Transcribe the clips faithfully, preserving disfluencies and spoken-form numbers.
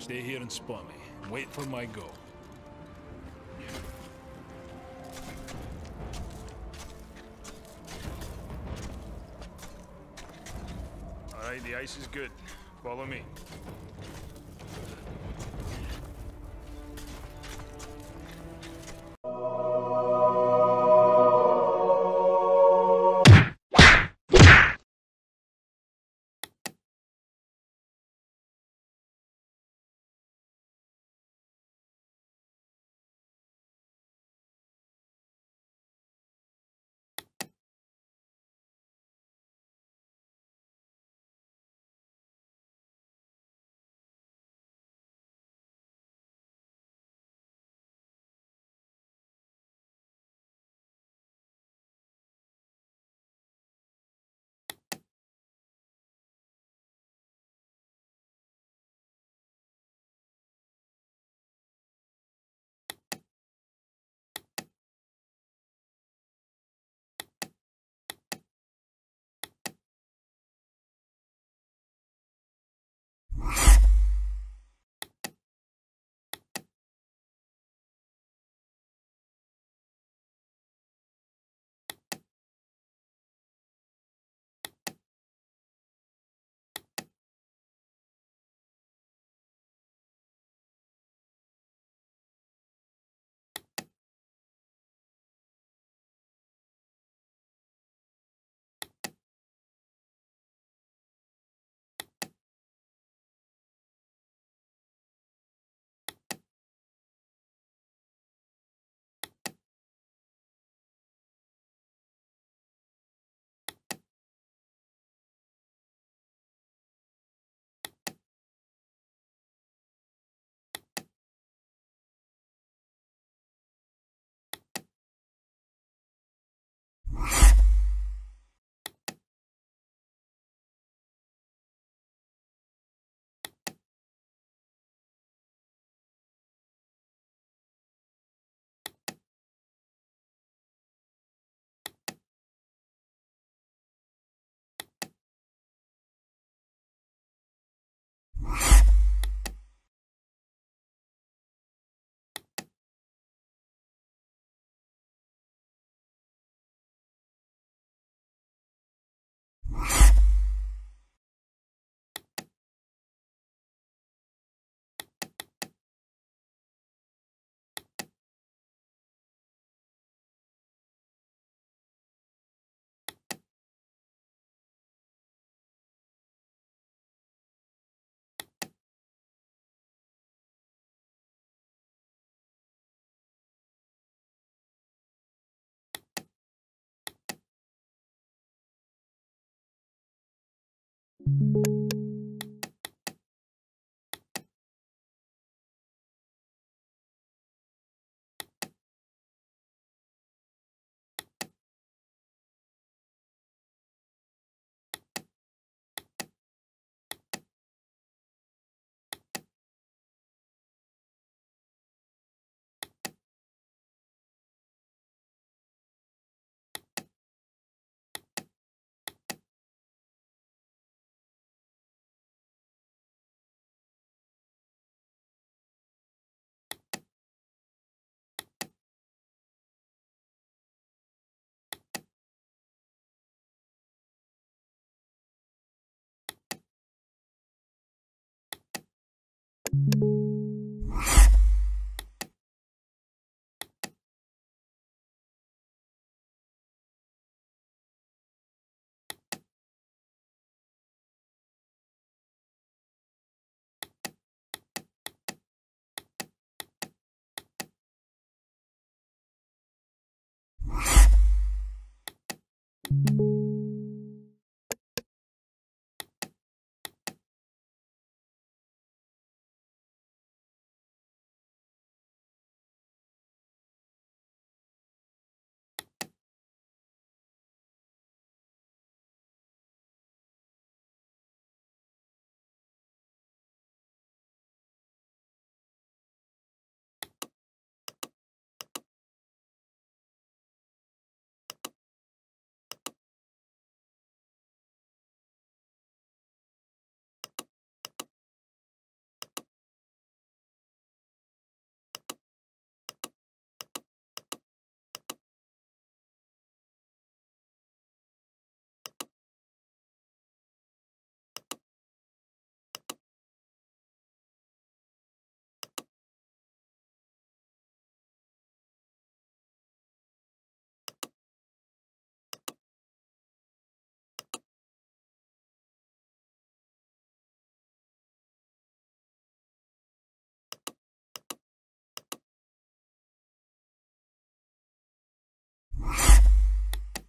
stay here and spawn me. Wait for my go. Alright, the ice is good. Follow me.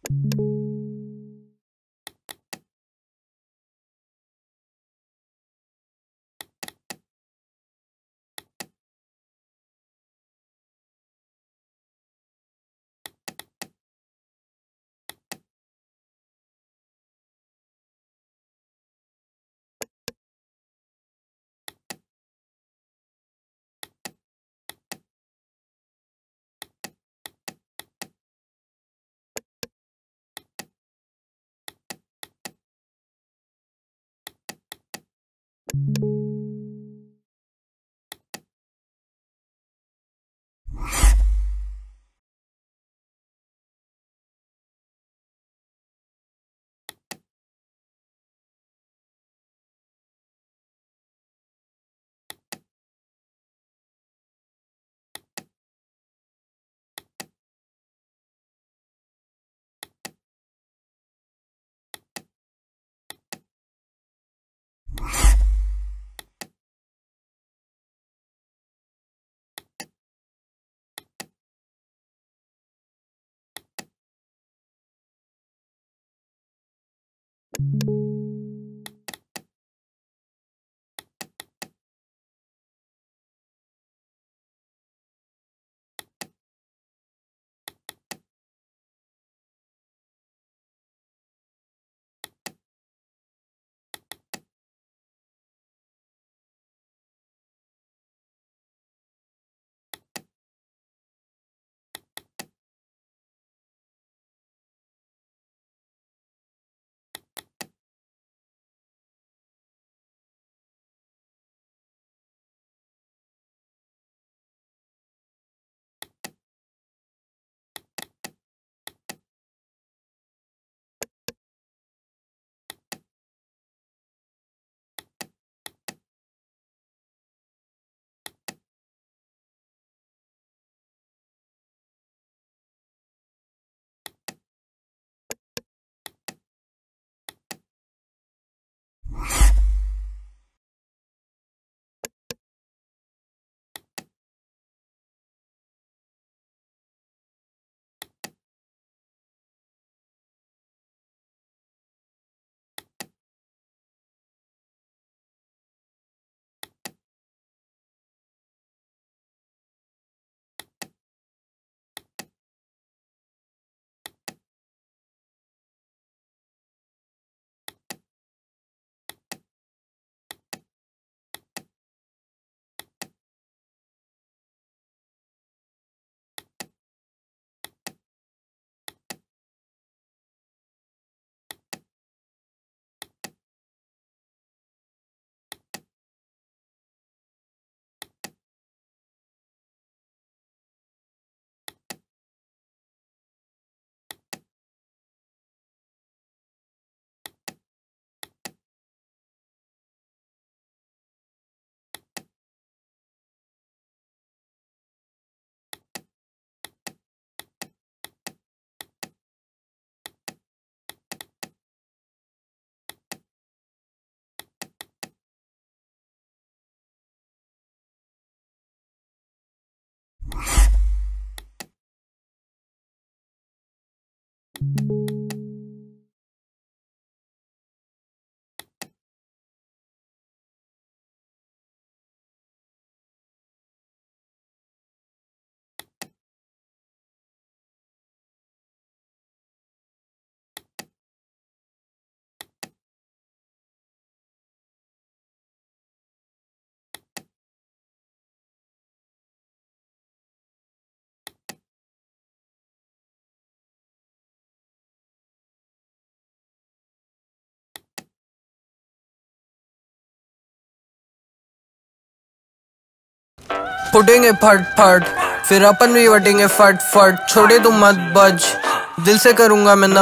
फुटेंगे फट फट, फिर अपन भी वटेंगे फट फट। छोड़े तू मत बज, दिल से करूंगा मैं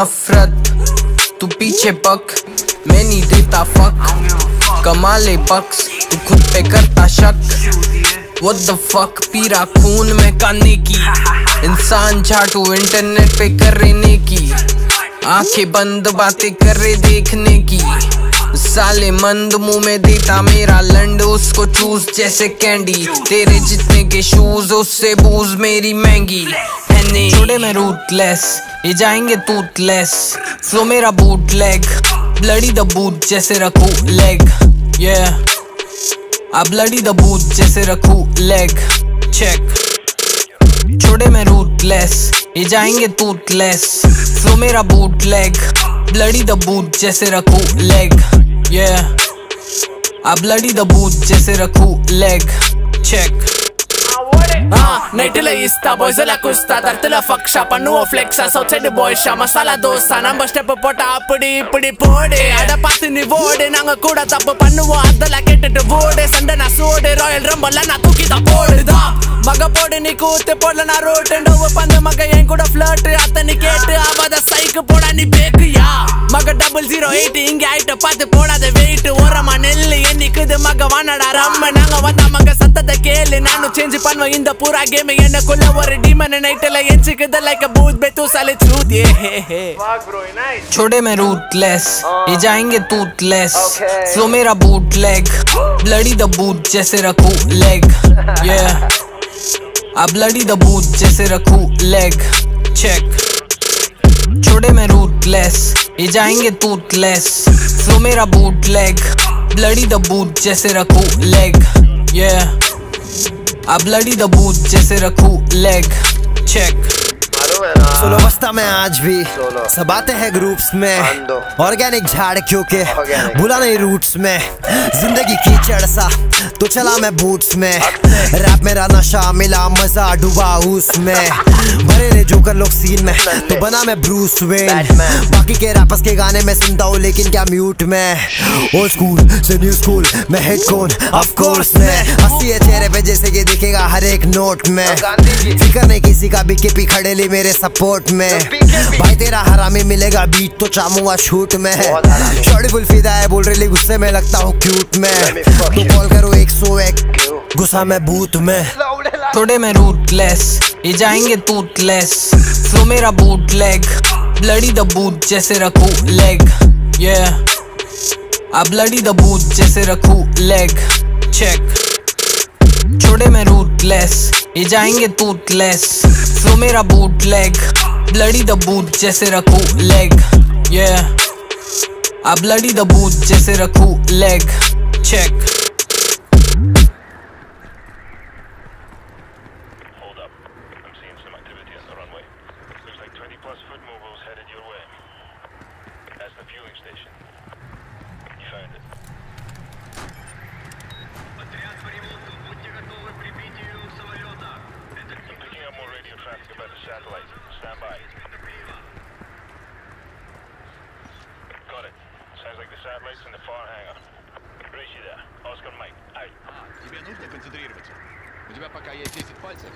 नफरत। तू पीछे पक, मैं नहीं देता फक। कमा ले बक्स, तू खुद पे करता शक। What the fuck, पीरा खून में काने की। इंसान झाटू इंटरनेट पे कर रहने की। आंखें बंद बातें कर रहे देखने की। साले मंद मुंह में देता मेरा लंड, उसको चूस जैसे कैंडी। तेरे जितने के शूज उससे बूज मेरी महंगी। नहीं छोड़े मैं रूथलेस ये जाएंगे टूथलेस फ्लो मेरा boot leg bloody the boot जैसे रखूं leg yeah ah bloody the boot जैसे रखूं लेग चेक छोड़े मैं रूथलेस ये जाएंगे टूथलेस फ्लो मेरा boot leg bloody the boot जैसे रखूं leg yeah ah bloody the boot जैसे रखूं लेग चेक నైటిలో ఇస్తా బాయ్స్లా కుస్తా దర్తల ఫక్ష పన్ను flex south side boys masala dosa number step పోట అప్పుడి ఇప్పుడి పోడే అడ పాతిని ఓడే நாங்க கூட தப்பு பண்ணுவோம் அதல கேட்டுட்டு ஓடே சண்டை நான் சோடே ராயல் ரம்பல்ல நான் தூக்கி தான் போடுதா மக போடு நீ கூத்து போடல நான் ரோட் டோவ பந்து மக என் கூட ஃப்ளர்ட் அத்தனை கேட்டு அவத சைக்கு போடா நீ பேக்குயா மக டபுள் ஜீரோ எயிட் இங்க ஐட்ட பார்த்து போடாத வெயிட் ஓரமா நெல்லு என்னிக்குது மக வானடா ரம்ம நாங்க வந்த மக சத்தத்தை கேளு நானும் சேஞ்ச் பண்ணுவேன் இந்த பூரா கேம் எனக்குள்ள ஒரு டீமன் நைட்ல எஞ்சிக்குது லைக் a booth पे तू साले truth yeah fuck bro nice छोड़े मैं रूथलेस ये जाएंगे टूथलेस फ्लो मेरा boot leg bloody the boot जैसे रखूं leg yeah ah bloody the boot जैसे रखूं लेग चेक छोड़े मैं रूथलेस ये जाएंगे टूथलेस फ्लो मेरा boot leg bloody the boot जैसे रखूं leg yeah ah bloody the boot जैसे रखूं लेग चेक सोलो बस्ता में आज भी सब आते हैं ग्रुप्स में ऑर्गेनिक झाड़ क्योंकि भूला नहीं रूट्स में जिंदगी कीचड़ सा तो चला मैं बूट्स में रैप मेरा नशा मिला मजा डूबा उसमें भरे ले जोकर लोग सीन में तो बना मैं ब्रूस वेन बाकी के रैपर्स के गाने में सुनता हूँ लेकिन क्या म्यूट में ओल्ड स्कूल से न्यू स्कूल मैं हेड कौन ऑफ कोर्स में हंसी है चेहरे पे जैसे कि दिखेगा हर एक नोट में फिकर नहीं किसी का बीकेपी खड़े ली मेरे सपोर्ट में भाई तेरा हरामी मिलेगा बीट तो चामूंगा शूट में शॉर्टी फुल फिदा है बोल रही गुस्से में लगता हूँ क्यूट में तो कॉल करो एक सौ एक गुस्सा में बूथ में छोड़े मैं रूथलेस ये जाएंगे टूथलेस फ्लो मेरा boot leg bloody the boot जैसे रखूं leg yeah ah bloody the boot जैसे रखूं लेग चेक छोड़े मैं रूथलेस ये जाएंगे टूथलेस फ्लो मेरा boot leg bloody the boot जैसे रखूं leg yeah ah bloody the boot जैसे रखूं leg check Satellites in the far hangar. Рыщи, да. Оскар Майк. Ай. Тебе нужно концентрироваться. У тебя пока есть десять пальцев.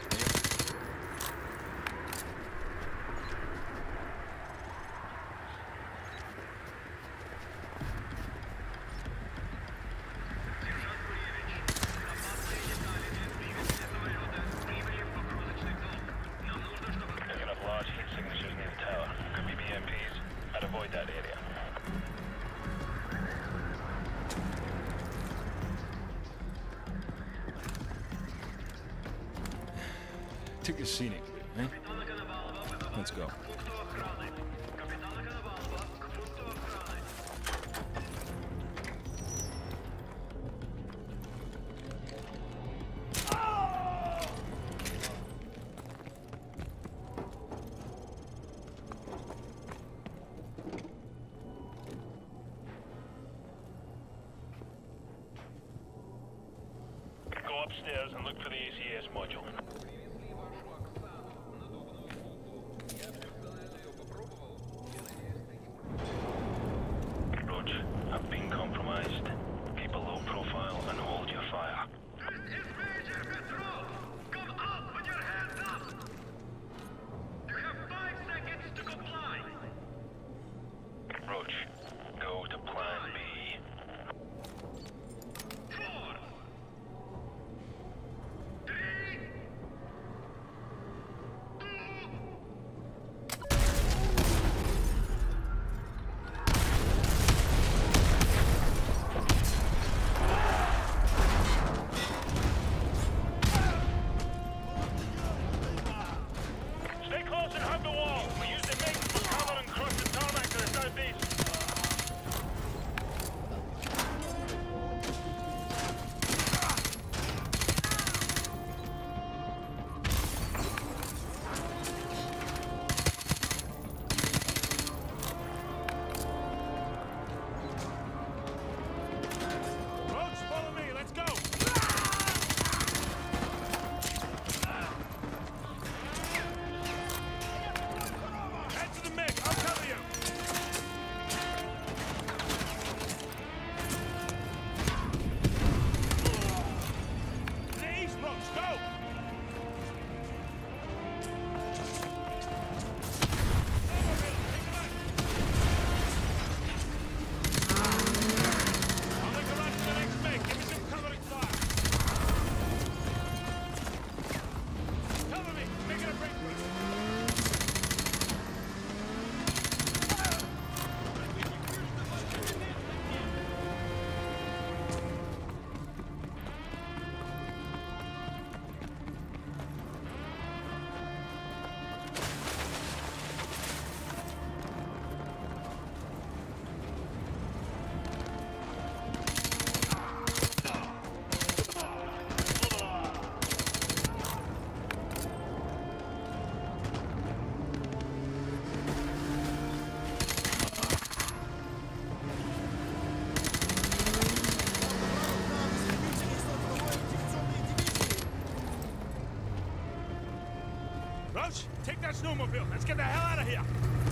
Picking up large heat signatures near the tower. Could be B M Ps. I'd avoid that area. Took a scenic, eh? Let's go. Go upstairs and look for the A C S module. I've been compromised. Keep a low profile and hold your fire. This is Major Patrol! Come up with your hands up! You have five seconds to comply. Roach, go to plan B. Four, three, snowmobile. Let's get the hell out of here.